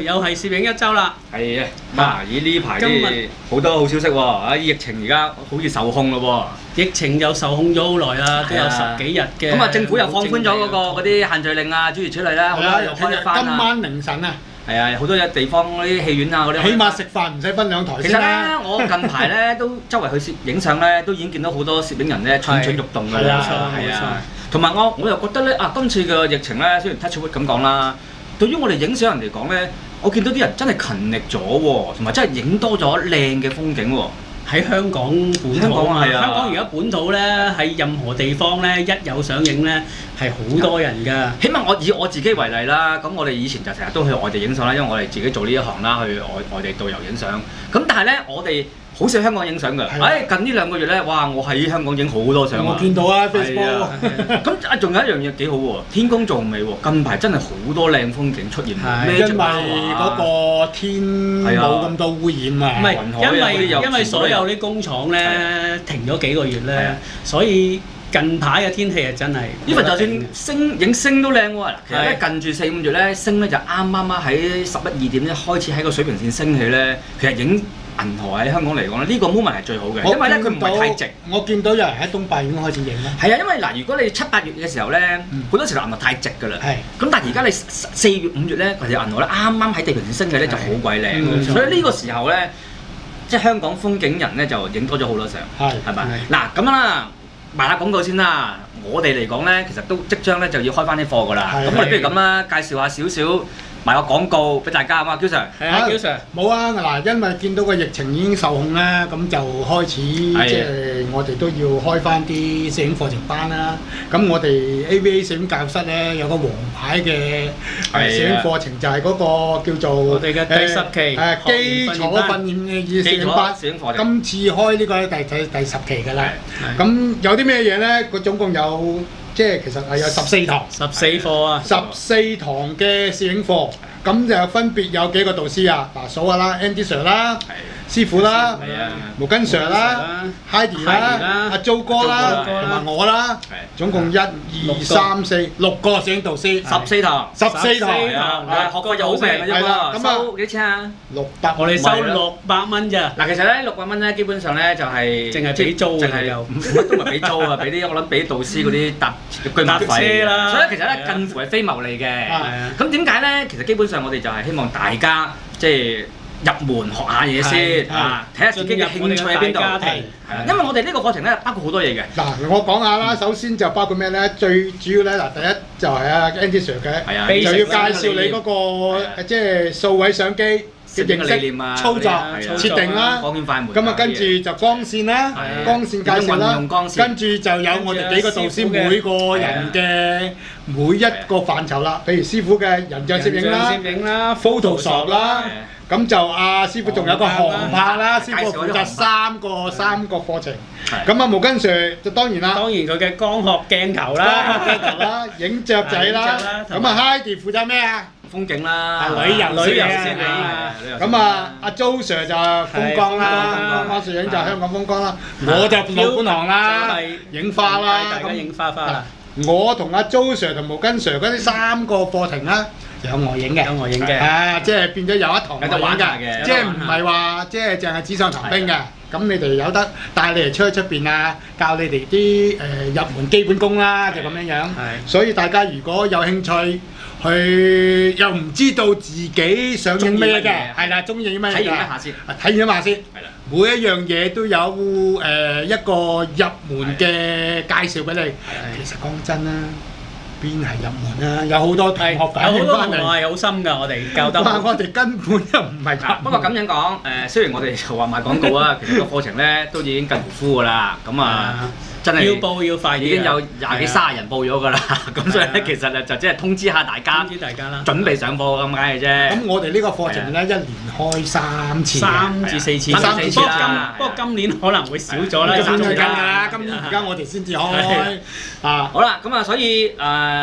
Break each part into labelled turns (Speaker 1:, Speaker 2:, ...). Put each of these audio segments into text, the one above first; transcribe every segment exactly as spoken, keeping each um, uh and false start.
Speaker 1: 又係攝影一週啦。
Speaker 2: 係啊，啊！咦呢排啲好多好消息喎！啊，疫情而家好似受控咯
Speaker 1: 喎。疫情又受控咗好耐啦，都有十幾日嘅。
Speaker 2: 咁啊，政府又放寬咗嗰個嗰啲限聚令啊，諸如此類啦，好多又開翻
Speaker 3: 今晚凌晨啊！
Speaker 2: 係啊，好多嘅地方嗰啲戲院啊嗰啲，
Speaker 3: 起碼食飯唔使分兩台
Speaker 2: 先啦。其實咧，我近排咧都周圍去攝影相咧，都已經見到好多攝影人咧蠢蠢欲動㗎啦。係啊，同埋我我又覺得咧啊，今次嘅疫情咧，雖然 touch wood 咁講啦，對於我哋影相人嚟講咧，我見到啲人真係勤力咗喎，同埋真係影多咗靚嘅風景喎。
Speaker 1: 喺香港本土啊，香港而家本土咧，喺任何地方咧，一有上映咧，係好多人㗎。
Speaker 2: 起碼我以我自己為例啦，咁我哋以前就成日都去外地影相啦，因為我哋自己做呢一行啦，去外外地導遊影相。咁但係咧，我哋好少香港影相㗎。哎，近呢兩個月咧，哇！我喺香港影好多相啊。
Speaker 3: 我見到啊 Facebook。
Speaker 2: 咁啊，仲有一樣嘢幾好喎，天公造美喎。近排真係好多靚風景出現。
Speaker 3: 因為嗰個天冇咁多污染啊。
Speaker 1: 唔係，因為因為所有啲工廠咧停咗幾個月咧，所以近排嘅天氣係真係。因為就算星影星都靚喎。其實咧近住四五月咧，星咧就啱啱啱喺十一二點咧開始喺個水平線升起咧，其實影銀河喺香港嚟講咧，呢個 moment 係最好嘅，因為咧佢唔係太直。
Speaker 3: 我見到有人喺東壩已經開始影啦。
Speaker 2: 係啊，因為嗱，如果你七八月嘅時候咧，好多時候銀河太直㗎啦。係。咁但係而家你四月五月咧，其實銀河咧啱啱喺地平線升嘅咧就好鬼靚，所以呢個時候咧，即係香港風景人咧就影多咗好多相。係。係咪？嗱咁啦，賣下廣告先啦。我哋嚟講咧，其實都即將咧就要開翻啲貨㗎啦。咁我哋不如咁啦，介紹下少少。賣個廣告俾大家啊嘛，嬌 Sir。
Speaker 1: 係啊，嬌 Sir。
Speaker 3: 冇啊，嗱，因為見到個疫情已經受控啦，咁就開始即係我哋都要開翻啲攝影課程班啦。咁我哋 A V A 攝影教室咧有個黃牌嘅攝影課程，就係嗰個叫做
Speaker 1: 我哋嘅第十期
Speaker 3: 誒基礎訓練嘅攝影班。
Speaker 2: 攝影課程。
Speaker 3: 今次開呢個第第第十期㗎啦。咁有啲咩嘢咧？佢總共有。即係其實係有十四堂，
Speaker 1: 十四課啊，
Speaker 3: 十四堂嘅攝影課，咁就分別有幾個導師啊？嗱，數下啦 ，Andy Sir 啦，師傅啦，毛根 Sir 啦 ，Heidi 啦，阿 Jo 哥啦，同埋我啦，總共一二三四六個攝影導師，
Speaker 2: 十四堂，
Speaker 3: 十四堂，
Speaker 2: 學費就好平嘅啫喎，收幾錢啊？
Speaker 3: 六百，
Speaker 1: 我哋收六百蚊咋。
Speaker 2: 嗱，其實咧六百蚊咧，基本上咧就係
Speaker 1: 淨係俾租
Speaker 2: 淨係又乜都唔係俾租啊，俾啲我諗俾導師嗰啲搭居物費啦。所以其實咧近乎係非牟利嘅。咁點解咧？其實基本上我哋就係希望大家即係入門學下嘢先啊，睇下自己嘅興趣喺邊度。係，因為我哋呢個課程咧包括好多嘢嘅。
Speaker 3: 嗱，我講下啦，首先就包括咩咧？最主要咧嗱，第一就係阿 Andy Sir 嘅，就要介紹你嗰個即係數位相機嘅認識、操作、設定啦。咁啊，跟住就光線啦，光線介紹啦。跟住就有我哋幾個導師每個人嘅每一個範疇啦，譬如師傅嘅人像攝影啦、Photoshop 啦。咁就阿師傅仲有個航拍啦，師傅負責三個三個課程。咁啊，毛根 Sir 就當然啦，
Speaker 1: 當然佢嘅光學鏡頭啦、
Speaker 3: 鏡頭啦、影雀仔啦。咁啊 ，Heidi 負責咩啊？
Speaker 2: 風景啦，
Speaker 3: 旅遊旅遊攝影。咁啊，阿 Jo Sir 就風光啦，我攝影就香港風光啦。我就老本行啦，影花啦，
Speaker 1: 大家影花花啦。
Speaker 3: 我同阿 Jo Sir 同毛根 Sir 嗰啲三個課程啦。有外影嘅，
Speaker 1: 有外影嘅，
Speaker 3: 啊，即係變咗有一堂外影嘅，即係唔係話即係淨係紙上談兵嘅。咁你哋有得帶你哋出去出邊啊，教你哋啲誒入門基本功啦，就咁樣樣。所以大家如果有興趣，去又唔知道自己想影咩嘅，係啦，中意影咩嘅，
Speaker 2: 體驗一下先，
Speaker 3: 體驗一下先。係啦，每一樣嘢都有誒一個入門嘅介紹俾你。其實講真啦。邊係入門啊？有好多同學反映翻嚟，
Speaker 1: 係好深㗎，我哋教得。
Speaker 3: 哇！我哋根本就唔係入。
Speaker 2: 不過咁樣講，誒雖然我哋就話賣廣告啊，其實個課程咧都已經近乎 full 㗎啦。咁啊，真係
Speaker 1: 要報要快啲，
Speaker 2: 已經有廿幾卅人報咗㗎啦。咁所以咧，其實咧就即係通知下大家，
Speaker 1: 通知大家啦，
Speaker 2: 準備上課咁解嘅啫。
Speaker 3: 咁我哋呢個課程咧一年開三次，
Speaker 1: 三至四次，
Speaker 2: 三至四次啦。
Speaker 1: 不過今年可能會少咗啦，
Speaker 3: 三次㗎啦。今年而家我哋先至開啊。
Speaker 2: 好啦，咁啊，所以誒。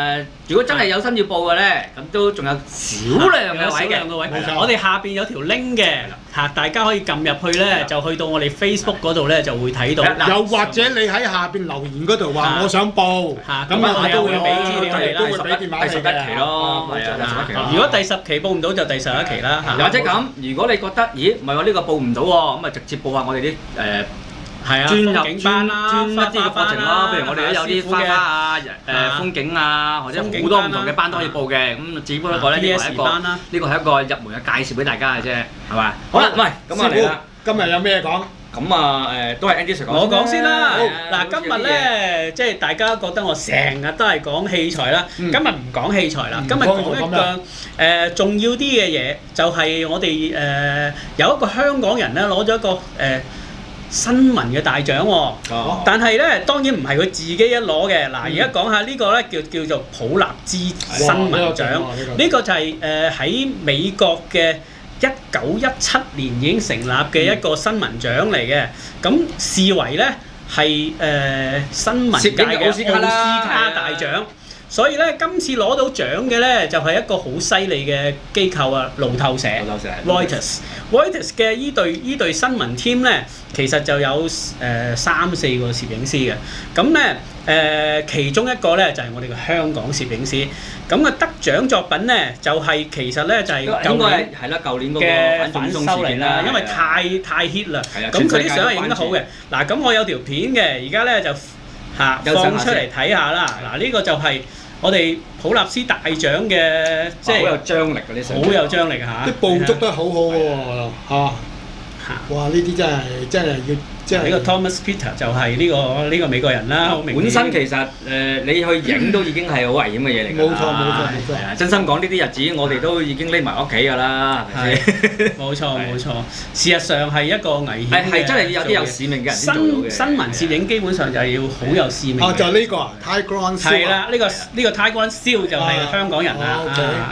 Speaker 2: 如果真係有心要報嘅咧，咁都仲有少量嘅位嘅。
Speaker 1: 我哋下邊有條 link 嘅嚇，大家可以撳入去咧，就去到我哋 Facebook 嗰度咧就會睇到。
Speaker 3: 又或者你喺下邊留言嗰度話我想報，咁啊我都會俾資料你啦， 都會俾電話你嘅。
Speaker 2: 第十一期咯，係啊，第十一期。
Speaker 1: 如果第十期報唔到就第十一期啦。
Speaker 2: 或者咁，如果你覺得咦唔係喎呢個報唔到喎，咁啊直接報下我哋啲誒。
Speaker 1: 係啊，
Speaker 2: 專入
Speaker 1: 風景班啦，
Speaker 2: 專一啲嘅課程咯，譬如我哋都有啲花花啊、誒風景啊，或者好多唔同嘅班都可以報嘅。咁只不過咧呢個係一個呢個係一個入門嘅介紹俾大家嘅啫，係嘛？好啦，喂，咁啊嚟啦，
Speaker 3: 今日有咩講？
Speaker 2: 咁啊誒，都係 Andy Sir 講。
Speaker 1: 我講先啦。嗱，今日咧即係大家覺得我成日都係講器材啦，今日唔講器材啦，今日講一個誒重要啲嘅嘢，就係我哋誒有一個香港人咧攞咗一個誒新聞嘅大獎喎，哦、但係咧當然唔係佢自己一攞嘅。嗱，而家講下呢個咧叫叫做普立茲新聞獎，呢個就係誒喺美國嘅一九一七年已經成立嘅一個新聞獎嚟嘅，咁視為咧係誒新聞界嘅奧斯卡大獎。所以咧，今次攞到獎嘅咧，就係一個好犀利嘅機構啊，路透社 Reuters。Reuters 嘅依隊依隊新聞 team 咧，其實就有誒三四個攝影師嘅。咁咧誒，其中一個咧就係我哋嘅香港攝影師。咁啊，得獎作品咧就係其實咧就係舊年
Speaker 2: 係啦，舊年嗰
Speaker 1: 嘅反修嚟啦，因為太太 hit 啦。咁佢啲相係影得好嘅。嗱，咁我有條片嘅，而家咧就嚇放出嚟睇下啦。嗱，呢個就係我哋普立茲大獎嘅，即係好
Speaker 2: 有張力嗰啲相，
Speaker 1: 好有張力嚇！
Speaker 3: 啲捕捉得好好喎嚇嚇！哇！呢啲真係真係要，即係
Speaker 1: 呢個 Thomas Peter 就係呢個呢個美國人啦。
Speaker 2: 本身其實誒你去影都已經係好危險嘅嘢嚟㗎。
Speaker 3: 冇錯冇錯冇錯。
Speaker 2: 係啊，真心講呢啲日子，我哋都已經匿埋屋企㗎啦，係咪先？
Speaker 1: 冇錯冇錯，事實上係一個危險嘅。
Speaker 2: 係真係有啲有使命嘅人先做到嘅。
Speaker 1: 新新聞攝影基本上就係要好有使命。
Speaker 3: 哦，就呢個啊，Tiger
Speaker 1: 係啦，呢個呢個 Tiger Seal就係香港人啦。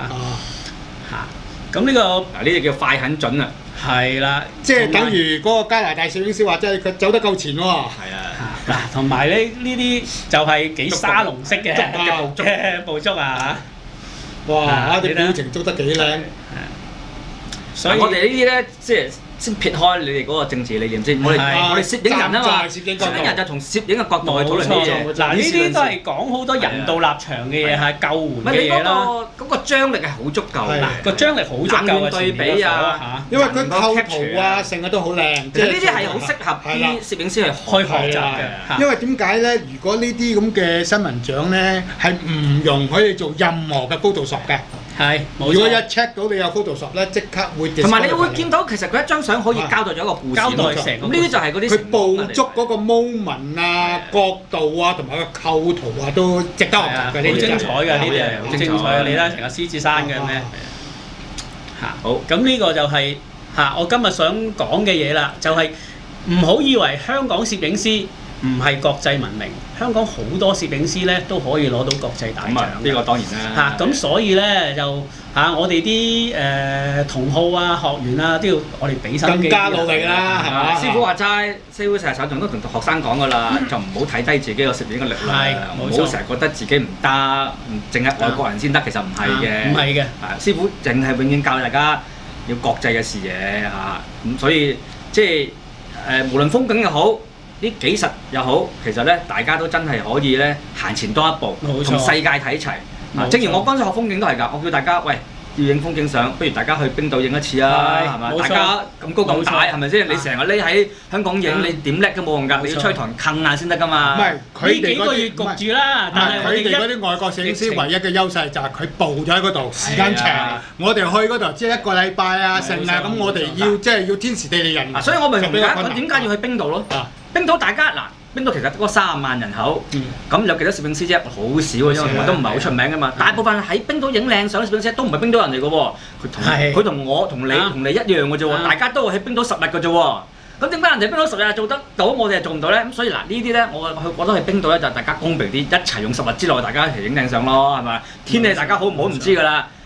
Speaker 1: 嚇，咁呢個
Speaker 2: 嗱呢啲叫快狠準啊！
Speaker 1: 係啦，
Speaker 3: 即係等於嗰個加拿大攝影師話，即係佢走得夠前喎。係
Speaker 2: 啊，
Speaker 1: 嗱，同埋咧呢啲就係幾沙龍式嘅嘅捕捉啊
Speaker 3: 嚇！哇！啲表情捉得幾靚。
Speaker 2: 所以我哋呢啲咧，即係先撇開你哋嗰個政治理念先。我哋我哋攝影人啊嘛，攝影人就從攝影嘅角度去討論呢啲嘢。
Speaker 1: 嗱，呢啲都係講好多人道立場嘅嘢，係救援嘅嘢啦。
Speaker 2: 嗰個張力係好足夠，
Speaker 1: 嗱個張力好足夠嘅
Speaker 2: 對比啊，
Speaker 3: 因為佢構圖啊，成日都好靚。
Speaker 2: 其實呢啲係好適合啲攝影師去開學習嘅。
Speaker 3: 因為點解咧？如果呢啲咁嘅新聞獎咧，係唔容許你做任何嘅 Photoshop 嘅。
Speaker 1: 係，
Speaker 3: 如果一 check 到你有 Photoshop 咧，即刻會。
Speaker 2: 同埋你會見到其實佢一張相可以交代咗一個故事。交代成咁呢啲就係嗰啲。
Speaker 3: 佢捕捉嗰個 moment 啊、角度啊，同埋個構圖啊，都值得學習嘅。
Speaker 1: 好精彩嘅呢啲係好精彩嘅，你睇成個獅子山嘅咩？嚇，好，咁呢個就係嚇我今日想講嘅嘢啦，就係唔好以為香港攝影師唔係國際聞名，香港好多攝影師咧都可以攞到國際大獎。
Speaker 2: 呢個當然啦。
Speaker 1: 嚇，咁所以咧就嚇我哋啲誒同好啊、學員啊都要我哋俾心機，
Speaker 3: 更加努力啦，係嘛？
Speaker 2: 師傅話齋，師傅成日手上都同學生講噶啦，就唔好睇低自己個攝影嘅力量，唔好成日覺得自己唔得，淨係外國人先得，其實唔係嘅。唔係嘅。係師傅淨係永遠教大家要國際嘅視野嚇，咁所以即係誒無論風景又好。呢幾十又好，其實咧大家都真係可以咧行前多一步，同世界睇齊。正如我剛才學風景都係㗎，我叫大家喂要影風景相，不如大家去冰島影一次啊，係嘛？大家咁高咁大，係咪先？你成日匿喺香港影，你點叻都冇用㗎，你要吹台坑下先得㗎嘛。
Speaker 3: 唔係佢哋
Speaker 1: 幾個月焗住啦，但係
Speaker 3: 佢哋嗰啲外國攝影師唯一嘅優勢就係佢佈咗喺嗰度，時間長。我哋去嗰度即係一個禮拜啊，成啊，咁我哋要即係要天時地利人和。
Speaker 2: 所以我咪明白佢點解要去冰島咯。冰島大家嗱，冰島其實嗰三十萬人口，咁有幾多攝影師啫？好少啊，因為我都唔係好出名噶嘛。大部分喺冰島影靚相嘅攝影師都唔係冰島人嚟嘅喎，佢同佢同我同你同你一樣嘅啫喎，大家都喺冰島十日嘅啫喎。咁點解人哋冰島十日做得到，我哋係做唔到咧？咁所以嗱呢啲咧，我去覺得去冰島咧就大家公平啲，一齊用十日之內大家一齊影靚相咯，係咪？天氣大家好唔好唔知㗎啦。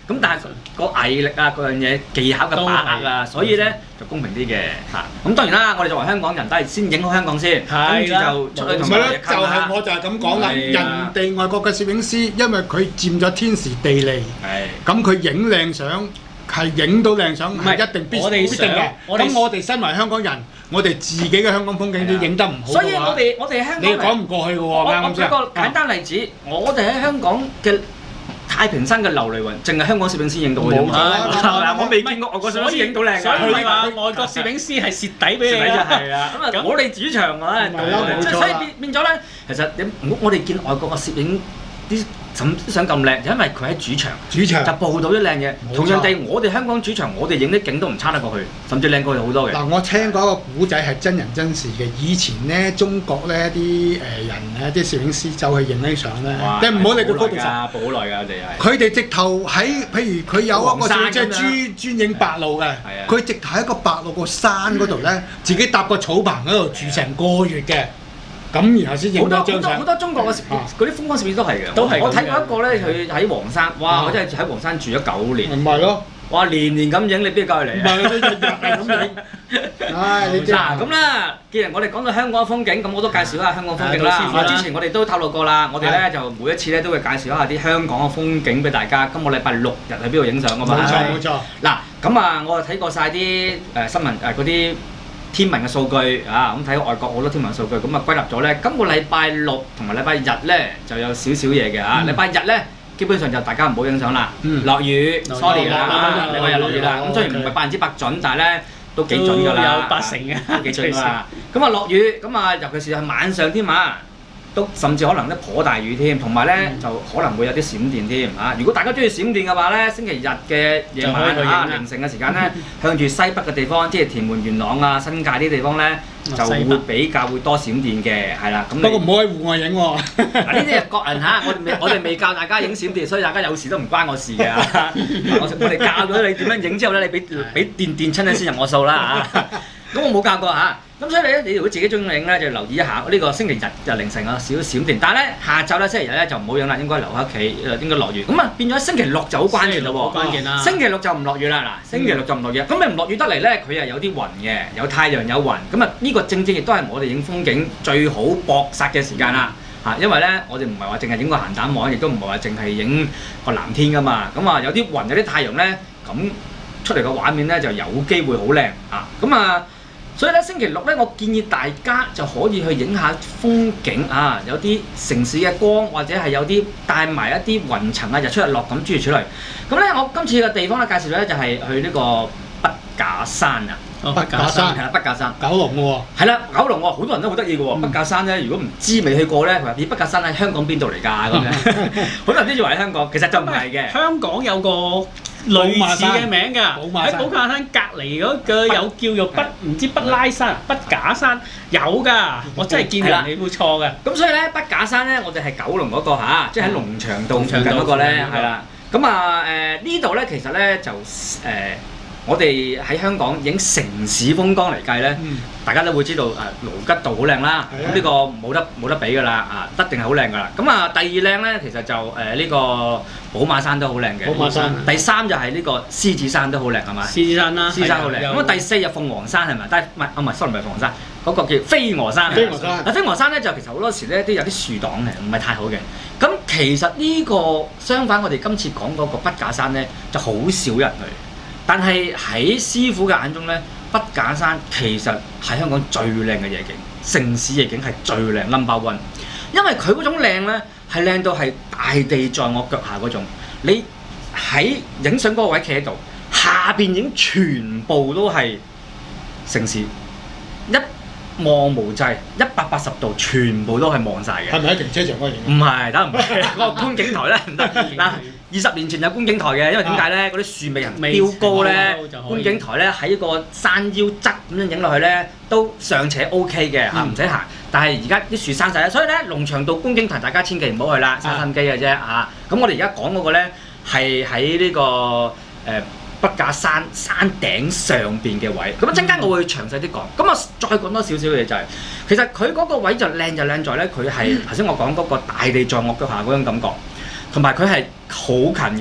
Speaker 2: 咁但係個毅力啊，嗰樣嘢技巧嘅把握啊，所以咧就公平啲嘅嚇。咁當然啦，我哋作為香港人都係先影好香港先，跟住就出去同人哋
Speaker 3: 就係我就係咁講啦。人哋外國嘅攝影師，因為佢佔咗天時地利，咁佢影靚相係影到靚相係一定必必定嘅。咁我哋身為香港人，我哋自己嘅香港風景都影得唔好嘅話，
Speaker 2: 所以我哋我哋香港
Speaker 3: 你講唔過去嘅喎。啱啱先？
Speaker 2: 我舉個簡單例子，我哋喺香港嘅太平山嘅琉璃雲，淨係香港攝影師影到嘅啫嘛。我未見過外國攝影師影到靚嘅。
Speaker 1: 所以話外國攝影師係蝕底俾你啦。
Speaker 2: 係啊，咁啊，我哋主場啊，即係所以變變咗咧，其實你我我哋見外國嘅攝影啲想咁靚，就因為佢喺主場，
Speaker 3: 主場
Speaker 2: 就報到啲靚嘢。同樣地，我哋香港主場，我哋影啲景都唔差得過去，甚至靚過佢好多嘅。
Speaker 3: 嗱，我聽過一個古仔係真人真事嘅。以前咧，中國咧啲誒人咧，啲攝影師走去影啲相咧，即係唔好理佢高度
Speaker 2: 㗎，保好耐㗎，我哋係。
Speaker 3: 佢哋直頭喺，譬如佢有一個攝影即係專專影白鷺嘅，佢直頭喺個白鷺個山嗰度咧，自己搭個草棚嗰度住成個月嘅。咁然後先影到張相。
Speaker 2: 好多中國嘅嗰啲風光攝影都係嘅。
Speaker 1: 都係。
Speaker 2: 我睇過一個咧，佢喺黃山，哇！我真係喺黃山住咗九年。
Speaker 3: 唔係咯。
Speaker 2: 哇！年年咁影，你邊夠佢嚟啊？
Speaker 3: 唔係，你日日係咁影。唉，你
Speaker 2: 嗱咁啦，既然我哋講到香港嘅風景，咁我都介紹下香港風景啦。之前我哋都透露過啦，我哋咧就每一次咧都會介紹一下啲香港嘅風景俾大家。今個禮拜六日喺邊度影相啊嘛？
Speaker 3: 冇錯冇錯。
Speaker 2: 嗱咁啊，我就睇過晒啲誒新聞誒嗰啲天文嘅數據啊，咁睇外國好多天文數據，咁啊歸納咗咧，今個禮拜六同埋禮拜日咧就有少少嘢嘅啊。禮拜日咧基本上就大家唔好影相啦，落雨 ，sorry 啦，禮拜日落雨啦。咁雖然唔係百分之百準，但係咧都幾準㗎啦，
Speaker 1: 有八成嘅，
Speaker 2: 幾準㗎啦。咁啊落雨，咁啊尤其是係晚上添啊，都甚至可能咧頗大雨添，同埋咧就可能會有啲閃電添啊！如果大家中意閃電嘅話咧，星期日嘅夜晚啊凌晨嘅時間咧，向住西北嘅地方，即係屯門、元朗啊、新界啲地方咧，就會比較會多閃電嘅，係啦。咁
Speaker 3: 不過唔好喺戶外影喎。
Speaker 2: 嗱呢啲係各人嚇，我哋未我哋未教大家影閃電，所以大家有時都唔關我事嘅。我我哋教咗你點樣影之後咧，你俾俾電電親咧先入我數啦嚇。咁我冇教過嚇。咁所以咧，你如果自己中意影咧，就留意一下呢個星期日就凌晨啊少少閃電，但係咧下晝咧星期日咧就唔好影啦，應該留喺屋企，應該落雨。咁啊變咗星期六就好關鍵咯喎，
Speaker 1: 關鍵啦。
Speaker 2: 星期六就唔落雨啦，嗱，星期六就唔落雨。咁你唔落雨得嚟咧，佢係有啲雲嘅，有太陽有雲。咁啊呢個正正亦都係我哋影風景最好搏殺嘅時間啦。嚇，因為咧我哋唔係話淨係影個鹹蛋黃，亦都唔係話淨係影個藍天噶嘛。咁啊有啲雲有啲太陽咧，咁出嚟個畫面咧就有機會好靚啊。咁啊〜所以咧，星期六咧，我建議大家就可以去影下風景啊，有啲城市嘅光，或者係有啲帶埋一啲雲層啊，日出日落咁諸如此類。咁咧，我今次嘅地方咧介紹咧就係去呢個筆架山啊。
Speaker 3: 哦，筆架山
Speaker 2: 係啦，筆架山。
Speaker 3: 九龍嘅喎。
Speaker 2: 係啦，九龍喎，好多人都好得意嘅喎。筆架山咧，如果唔知未去過咧，佢話：咦，筆架山喺香港邊度嚟㗎？咁樣，好多人都以為喺香港，其實就唔係嘅。
Speaker 1: 香港有個類似嘅名㗎，喺寶馬山隔離嗰個有叫做筆唔知筆拉山、筆架山有㗎，我真係見人哋會錯嘅。
Speaker 2: 咁所以咧，筆架山咧，我哋係九龍嗰個嚇，即係喺龍翔道附近嗰個咧，係啦。咁啊誒呢度咧，其實咧就誒。我哋喺香港影城市風光嚟計咧，嗯、大家都會知道誒盧吉道好靚啦，咁呢、嗯、個冇得冇得比㗎啦，啊一定係好靚㗎啦。咁啊第二靚咧，其實就誒呢、呃這個寶馬山都好靚嘅。寶馬山。第三就係呢個獅子山都好靚係嘛？獅子山啦。獅子山好靚。咁啊第四就鳳凰山係咪？但係唔係啊唔係 sorry 唔係鳳凰山，嗰、那個叫飛鵝山。飛鵝山。嗱飛鵝山咧就其實好多時咧都有啲樹擋嘅，唔係太好嘅。咁其實呢、這個相反，我哋今次講嗰個筆架山咧就好少人去。但係喺師傅嘅眼中咧，筆架山其實係香港最靚嘅夜景，城市夜景係最靚 number one。因為佢嗰種靚咧係靚到係大地在我腳下嗰種。你喺影相嗰個位企喺度，下邊影全部都係城市，一望無際，一百八十度全部都係望晒嘅。
Speaker 3: 係咪喺停車場嗰度影？
Speaker 2: 唔係，得唔係嗰個觀景台咧唔得嗱。二十年前有觀景台嘅，因為點解咧？嗰啲樹未人標高咧，觀景台咧喺個山腰側咁樣影落去咧，都尚且 O K 嘅嚇，唔使行。但係而家啲樹生晒啦，所以咧龍翔道觀景台大家千祈唔好去啦，嘥心機嘅啫嚇。咁我哋而家講嗰個咧係喺呢個誒筆架山山頂上邊嘅位。咁啊陣間我會詳細啲講。咁啊再講多少少嘅嘢就係，其實佢嗰個位就靚就靚在咧，佢係頭先我講嗰個大地在我腳下嗰種感覺。同埋佢係好近嘅，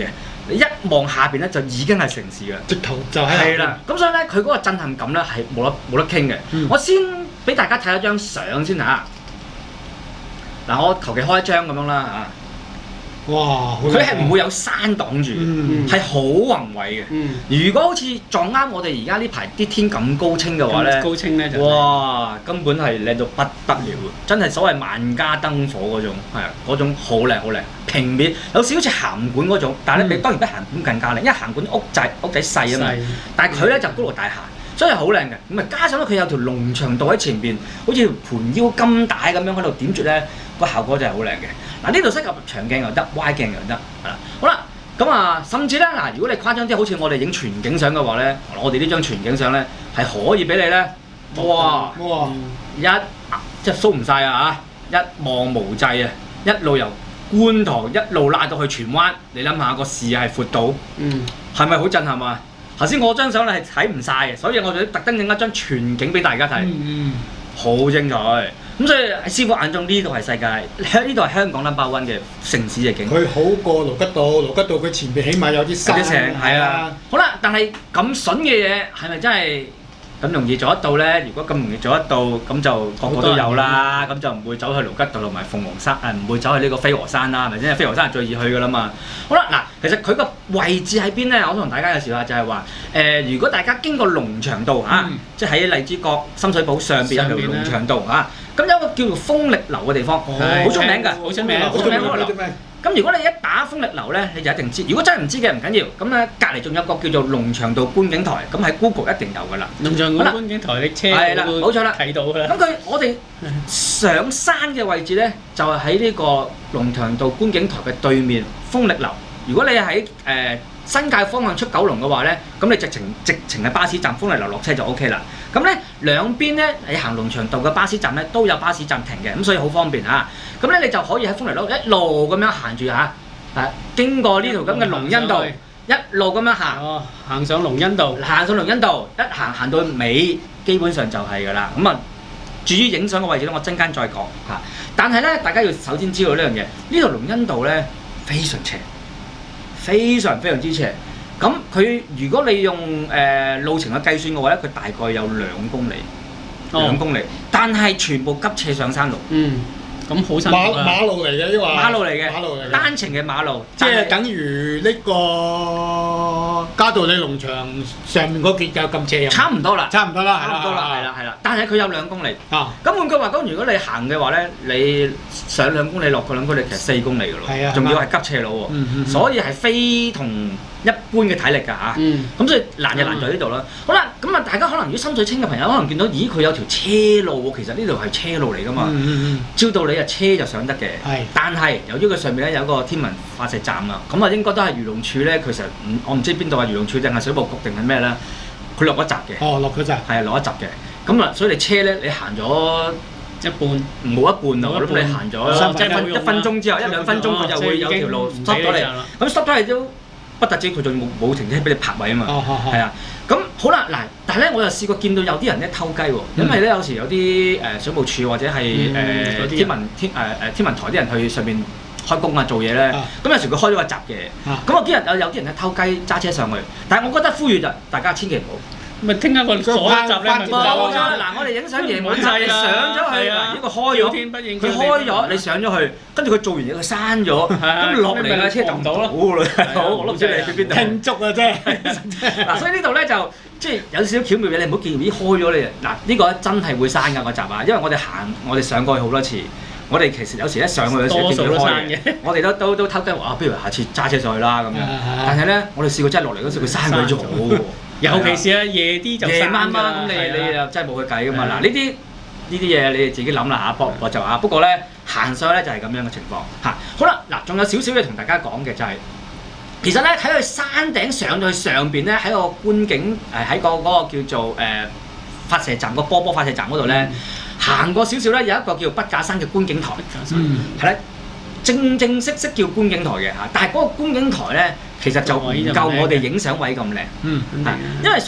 Speaker 2: 你一望下邊咧就已經係城市啦，
Speaker 3: 直頭就係
Speaker 2: 係啦。咁所以咧，佢嗰個震撼感咧係冇得冇得傾嘅。嗯、我先俾大家睇一張相先嚇。嗱，我求其開一張咁樣啦嚇。
Speaker 3: 哇！
Speaker 2: 佢係唔會有山擋住，係好、嗯、宏偉嘅。嗯、如果好似撞啱我哋而家呢排啲天咁高清嘅話咧，
Speaker 1: 高清咧就
Speaker 2: 哇，根本係靚到不得了，真係所謂萬家燈火嗰種，係啊，嗰種好靚好靚，平面有少少似鹹館嗰種，但係咧比當然比鹹館更加靚，因為鹹館屋仔屋仔細啊嘛，但係佢咧就高樓大廈。所以好靚嘅，咁啊加上咧佢有條龍翔道喺前邊，好似盤腰金帶咁樣喺度點綴咧，個效果真係好靚嘅。嗱，呢度適合長鏡又得，歪鏡又得，係啦。好啦，咁啊甚至咧嗱，如果你誇張啲，好似我哋影全景相嘅話咧，我哋呢張全景相咧係可以俾你咧，哇哇一即係 show 唔晒啊嚇，一望無際啊，一路由觀塘一路拉到去荃灣，你諗下個視野係闊到，嗯，係咪好震撼啊？頭先我張相咧係睇唔晒嘅，所以我就特登影一張全景俾大家睇，好、嗯、精彩。咁所以喺師傅眼中呢度係世界，呢度係香港 number one 嘅城市嘅景。佢
Speaker 3: 好過盧吉道，盧吉道佢前邊起碼有啲山。
Speaker 2: 係啊。好啦，但係咁筍嘅嘢係咪真係咁容易做得到咧？如果咁容易做得到，咁就個個都有啦。咁就唔會走去盧吉道同埋鳳凰山，誒唔會走去呢個飛鵝山啦，係咪先？飛鵝山係最易去㗎啦嘛。好啦，嗱，其實佢個位置喺邊咧？我想同大家介紹下，就係話誒，如果大家經過龍翔道嚇，嗯、即係喺荔枝角、深水埗上邊有條龍翔道嚇，咁有一個叫做風力樓嘅地方，好、哦、出名㗎，好出名，好出名嗰個樓。咁如果你一打風力樓咧，你就一定知。如果真係唔知嘅唔緊要，咁咧隔離仲有個叫做龍翔道觀景台，咁喺 Google 一定有㗎啦。龍翔道觀景台，你車係啦，冇錯啦，睇到㗎啦。咁佢我哋上山嘅位置咧，就係喺呢個龍翔道觀景台嘅對面風力樓。如果你喺誒、呃、新界方向出九龍嘅話咧，咁你直情直情喺巴士站風力樓落車就 O K 啦。咁咧兩邊咧，你行龍翔道嘅巴士站咧都有巴士站停嘅，咁所以好方便嚇。咁咧你就可以喺風力樓一路咁樣行住嚇，係經過呢條咁嘅龍恩道，一路咁樣行，哦，行上龍恩道，行上龍恩道，一行行到尾，基本上就係㗎啦。咁啊，至於影相嘅位置咧，我陣間再講嚇。但係咧，大家要首先知道呢樣嘢，呢條龍恩道咧非常斜，非常非常之斜。咁佢如果你用誒、呃、路程去計算嘅話咧，佢大概有兩公里，兩、哦、公里，但係全部急斜上山路。嗯。咁好辛苦啊！馬馬路嚟嘅呢個馬路嚟嘅，馬路嚟嘅，單程嘅馬路，即係等於呢個嘉道理農場上面嗰節有咁斜，差唔多啦，差唔多啦，差唔多啦，係啦係啦。但係佢有兩公里。啊！咁換句話講，如果你行嘅話咧，你上兩公里落個兩公里，其實四公里㗎咯。係啊，仲要係急斜路喎。嗯嗯。所以係非同一般嘅體力㗎嚇。嗯。咁所以難就難在呢度啦。好啦，咁啊，大家可能如果心水清嘅朋友，可能見到，咦，佢有條車路喎。其實呢度係車路嚟㗎嘛。嗯嗯嗯。照道理。車就上得嘅，但係由於佢上面咧有一個天文發射站啊，咁啊應該都係漁農署咧，佢實唔我唔知邊度係漁農署定係水務局定係咩咧，佢落一閘嘅。哦，落嗰閘。係啊，落一閘嘅。咁啊，所以你車咧，你行咗一半，冇一半啊，咁你行咗即係分一分鐘之後，一兩分鐘佢就會有條路塞咗你。咁塞咗你都不特止，佢仲冇冇停車俾你泊位啊嘛。哦，係啊。咁好啦，嗱，但係咧，我又試過見到有啲人咧偷雞喎，因為咧有時有啲誒水務署或者係誒天文天誒誒天文台啲人去上面開工啊做嘢咧，咁有時佢開咗個閘嘅，咁有啲人有有啲人咧偷雞揸車上去，但係我覺得呼籲就大家千祈唔好。咪聽下個鎖閘咧，咪冇錯。嗱，我哋影相夜晚曬，你上咗去，嗱呢個開咗，佢開咗，你上咗去，跟住佢做完嘢，佢閂咗，咁落嚟架車就唔到咯。好，我都唔知你去邊度。慶祝啊，真係！嗱，所以呢度咧就即係有少少巧妙嘅，你唔好見咦開咗你。嗱，呢個真係會閂㗎個閘啊，因為我哋行，我哋上過去好多次。我哋其實有時一上去嘅時候見到開嘅，我哋都都都偷雞話，不如下次揸車上去啦咁樣。但係咧，我哋試過真係落嚟嗰時佢閂鬼咗。尤其是啊，夜啲就夜晚晚咁，你你又真係冇佢計噶嘛。嗱，呢啲呢啲嘢你哋自己諗啦嚇，不過就啊，不過咧行上去咧就係咁樣嘅情況嚇。好啦，嗱，仲有少少嘢同大家講嘅就係，其實咧喺佢山頂上到去上邊咧，喺個觀景誒喺個嗰個叫做誒發射站個波波發射站嗰度咧，行過少少咧有一個叫筆架山嘅觀景台，係咧正正式式叫觀景台嘅嚇，但係嗰個觀景台咧。其實就唔夠我哋影相位咁靚，嗯，係，因為所以咧，因為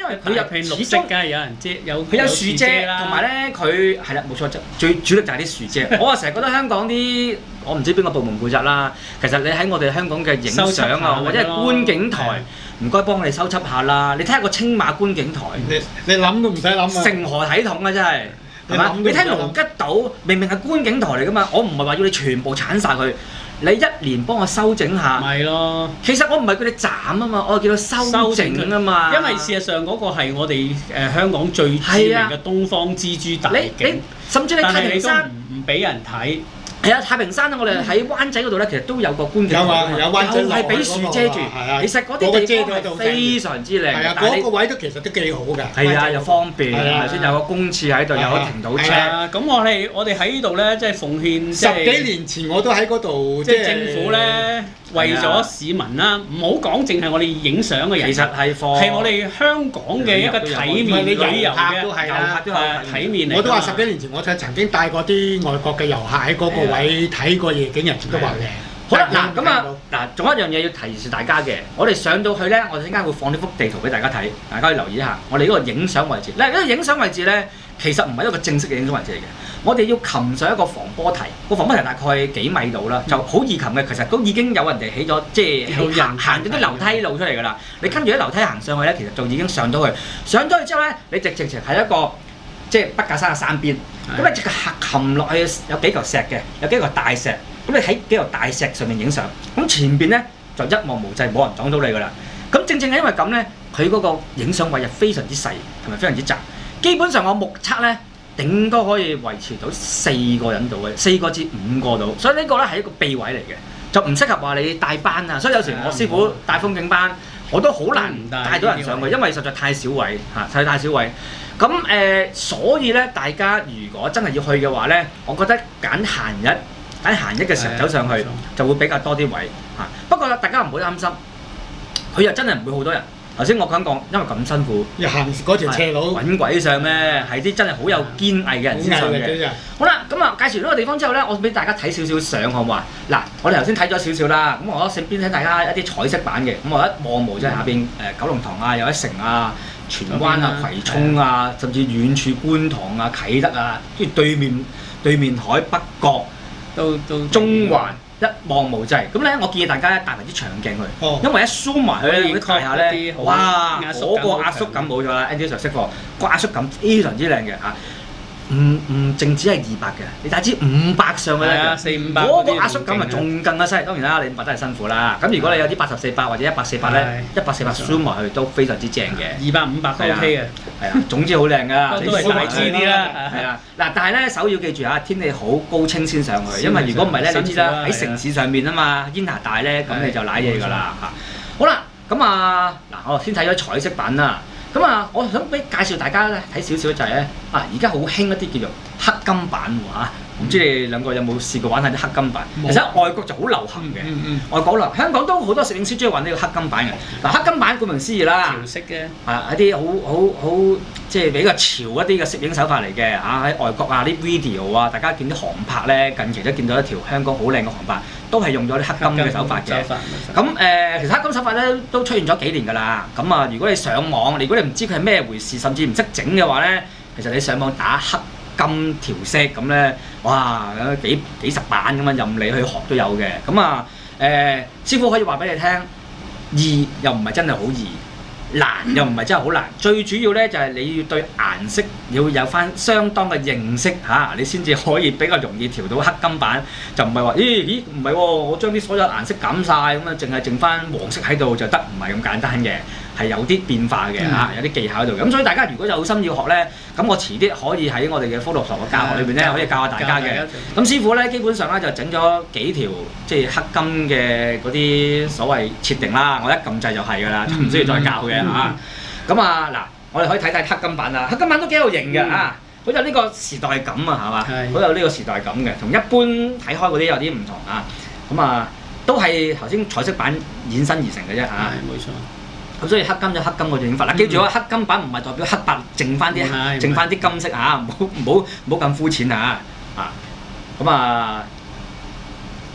Speaker 2: 因為佢有
Speaker 1: 片綠色㗎，有人遮有
Speaker 2: 佢有樹遮，同埋咧佢係啦冇錯，最主力就係啲樹遮。我啊成日覺得香港啲我唔知邊個部門負責啦，其實你喺我哋香港嘅影相啊，或者係觀景台，唔該幫我哋收輯下啦。你睇下個青馬觀景台，
Speaker 3: 你你諗都唔使諗啊！
Speaker 2: 成何體統啊真係！係嘛？你睇盧吉島，明明係觀景台嚟噶嘛，我唔係話要你全部剷晒佢，你一年幫我修整下。
Speaker 1: 咪咯。其
Speaker 2: 實我唔係叫你斬啊嘛，我係叫佢修整啊嘛。
Speaker 1: 因為事實上嗰個係我哋誒香港最著名嘅東方之珠大景，
Speaker 2: 甚至你太平山
Speaker 1: 唔俾人睇。
Speaker 2: 係啊，太平山我哋喺灣仔嗰度咧，其實都有個觀景台，
Speaker 3: 有啊，有灣仔
Speaker 2: 又係俾樹遮住。其實嗰啲地方係非常之靚。
Speaker 3: 係啊，嗰個位都其實都幾好㗎。
Speaker 2: 係啊，又方便，係咪先？有個公廁喺度，又可以停到車。
Speaker 1: 咁我哋我哋喺呢度咧，即係奉獻。
Speaker 3: 十幾年前我都喺嗰度，
Speaker 1: 即係政府咧，為咗市民啦，唔好講淨係我哋影相嘅人。
Speaker 2: 其實係放
Speaker 1: 係我哋香港嘅一個體面旅遊嘅遊客都係啦，體面嚟。
Speaker 3: 我都話十幾年前我曾經帶過啲外國嘅遊客喺嗰個位睇過夜景，人哋都話靚。
Speaker 2: 好啦，嗱咁啊，嗱，仲有一樣嘢要提示大家嘅，我哋上到去咧，我哋陣間會放呢幅地圖俾大家睇，大家可以留意一下。我哋呢個影相位置，嗱，呢個影相位置咧，其實唔係一個正式嘅影相位置嚟嘅。我哋要擒上一個防波堤，個防波堤大概幾米度啦，就好易擒嘅。其實都已經有人哋起咗，即係行行咗啲樓梯路出嚟㗎啦。你跟住啲樓梯行上去咧，其實就已經上到去。上咗去之後咧，你直直情係一個即係筆架山嘅山邊。咁你直擒落去有幾嚿石嘅，有幾嚿大石。咁你喺幾嚿大石上面影相，咁前邊咧就一望無際，冇人撞到你㗎啦。咁正正係因為咁咧，佢嗰個影相位係非常之細，同埋非常之窄。基本上我目測咧，頂多可以維持到四個人度嘅，四個至五個度。所以呢個咧係一個秘位嚟嘅，就唔適合話你帶班啊。所以有時我師傅帶風景班，我都好難帶到人上去，因為實在太少位嚇，實在太少位。咁誒、呃，所以咧，大家如果真係要去嘅話咧，我覺得揀閒日。喺閒日嘅時候走上去就會比較多啲位嚇，不過大家唔好擔心，佢又真係唔會好多人。頭先我講講，因為咁辛苦，
Speaker 3: 要行嗰條斜路，
Speaker 2: 揾鬼上咩？係啲真係好有堅毅嘅人先上嘅。好啦，咁啊介紹呢個地方之後咧，我俾大家睇少少相好唔好啊？嗱，我哋頭先睇咗少少啦，咁我順便睇大家一啲彩色版嘅，咁我一望無即係下邊誒九龍塘啊，又一城啊、荃灣啊、葵涌啊，甚至遠處觀塘啊、啟德啊，跟住對面對面海北角。到到中環一望無際，咁咧我建議大家咧帶埋啲長鏡去，哦、因為一 zoom 埋去咧，睇下咧，哇！嗰個壓縮感冇咗啦 ，Andy Sir 識貨，個壓縮感非常之靚嘅嚇。唔唔淨止係二百嘅，你帶支五百上去咧，
Speaker 1: 四五百
Speaker 2: 嗰個壓縮感咪仲更加犀利。當然啦，你五百真係辛苦啦。咁如果你有啲八十四百或者一百四百咧，一百四百 zoom 埋去都非常之正嘅。
Speaker 1: 二百五百都 OK 嘅，
Speaker 2: 係啊，總之好靚噶。
Speaker 1: 都係大支啲啦，
Speaker 2: 係啊。嗱，但係咧首要記住嚇，天氣好高清先上去，因為如果唔係咧，你知啦，喺城市上面啊嘛，煙霞大咧，咁你就瀨嘢㗎啦嚇。好啦，咁啊嗱，我先睇咗彩色版啦。咁啊，我想俾介紹大家咧睇少少就係咧，啊而家好興一啲叫做黑金版喎嚇，唔知你哋兩個有冇試過玩下啲黑金版？其實外國就好流行嘅，嗯嗯、外國流香港都好多攝影師中意玩呢個黑金版嘅。嗱、啊、黑金版顧名思義啦，
Speaker 1: 潮色嘅，
Speaker 2: 係一啲好好好即係比較潮一啲嘅攝影手法嚟嘅嚇。喺外國啊啲 video 啊，大家見啲航拍咧，近期都見到一條香港好靚嘅航拍。都係用咗啲黑金嘅手法嘅，咁誒、呃，其實黑金手法咧都出現咗幾年㗎啦。咁啊，如果你上網，如果你唔知佢係咩回事，甚至唔識整嘅話咧，其實你上網打黑金調色咁咧，哇，幾幾十版咁樣任你去學都有嘅。咁啊，誒、呃，師傅可以話俾你聽，易又唔係真係好易。難又唔係真係好難，最主要咧就係你要對顏色要有翻相當嘅認識嚇、啊，你先至可以比較容易調到黑金版，就唔係話咦咦唔係喎，我將啲所有顏色減晒，咁啊，淨係剩翻黃色喺度就得，唔係咁簡單嘅，係有啲變化嘅嚇、啊，有啲技巧喺度。咁所以大家如果有心要學咧，咁我遲啲可以喺我哋嘅 Photoshop 嘅教學裏邊咧，可以教下大家嘅。咁師傅咧基本上咧就整咗幾條即係黑金嘅嗰啲所謂設定啦，我一撳掣就係㗎啦，唔需要再教嘅。啊，咁啊嗱，我哋可以睇睇黑金版啊，黑金版都幾有型嘅啊，好有呢個時代感啊，係嘛，好有呢個時代感嘅，同一般睇開嗰啲有啲唔同啊，咁啊都係頭先彩色版衍生而成嘅啫嚇，
Speaker 1: 冇錯。
Speaker 2: 咁所以黑金就黑金個影法嗱，記住啊，黑金版唔係代表黑白，剩翻啲剩翻啲金色嚇，唔好唔好唔好咁膚淺嚇啊，咁啊。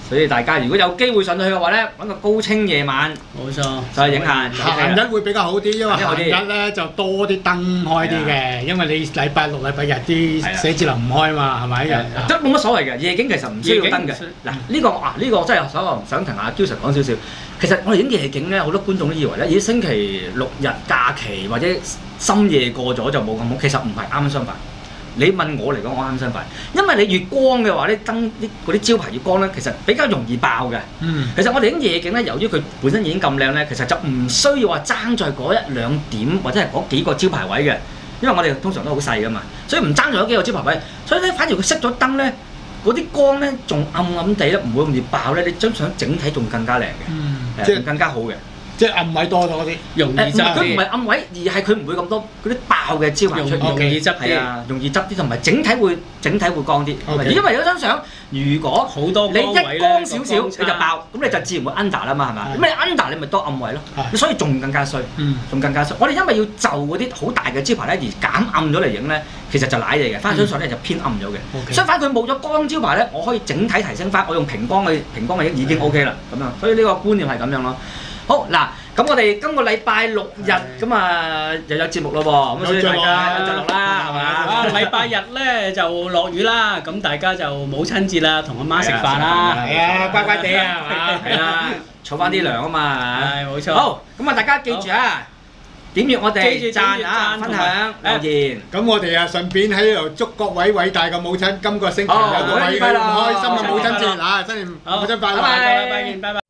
Speaker 2: 所以大家如果有機會上到去嘅話咧，揾個高清夜晚，
Speaker 1: 冇錯，
Speaker 2: 就去影下。
Speaker 3: 閒日會比較好啲，因為閒日咧就多啲燈開啲嘅，因為你禮拜六、禮拜日啲寫字樓唔開嘛，係咪？
Speaker 2: 都冇乜所謂嘅，夜景其實唔需要燈嘅。嗱呢個啊呢個真係想想同阿 Q Sir 講少少。其實我哋影夜景咧，好多觀眾都以為咧，咦星期六日假期或者深夜過咗就冇咁好，其實唔係，啱啱相反。你問我嚟講，我啱相反，因為你越光嘅話咧，燈啲嗰啲招牌越光咧，其實比較容易爆嘅。嗯。其實我哋影夜景咧，由於佢本身已經咁靚咧，其實就唔需要話爭在嗰一兩點或者係嗰幾個招牌位嘅，因為我哋通常都好細噶嘛，所以唔爭在嗰幾個招牌位。所以咧，反而佢熄咗燈咧，嗰啲光咧仲暗暗地咧，唔會咁易爆咧，你張相整體仲更加靚嘅，嗯，即係更加好嘅。即係暗位多咗啲，容易執啲。佢唔係暗位，而係佢唔會咁多嗰啲爆嘅招牌出現，容易執啲。係啊，容易執啲，同埋整體會整體會光啲。因為有張相，如果好多你一光少少你就爆，咁你就自然會 under 啦嘛，係嘛？咁你 under 你咪多暗位咯，所以仲更加衰，仲更加衰。我哋因為要就嗰啲好大嘅招牌咧而減暗咗嚟影咧，其實就賴嘢嘅。翻張相咧就偏暗咗嘅。相反佢冇咗光招牌咧，我可以整體提升翻，我用平光去平光去影已經 OK 啦。咁樣，所以呢個觀念係咁樣咯。好嗱，咁我哋今個禮拜六日咁啊又有節目咯喎，咁所以大家有着落啦，係嘛？
Speaker 1: 啊，禮拜日咧就落雨啦，咁大家就母親節啦，同阿媽食飯啦，
Speaker 3: 係啊，乖乖地啊，係嘛？
Speaker 2: 係啦，儲翻啲糧啊嘛，
Speaker 1: 係冇錯。
Speaker 2: 好，咁啊大家記住啊，點閱我哋讚啊，分享留言。
Speaker 3: 咁我哋啊順便喺度祝各位偉大嘅母親今個星期有個偉大唔開心嘅母親節嗱，新年母親快樂，
Speaker 1: 拜拜，拜拜見，拜拜。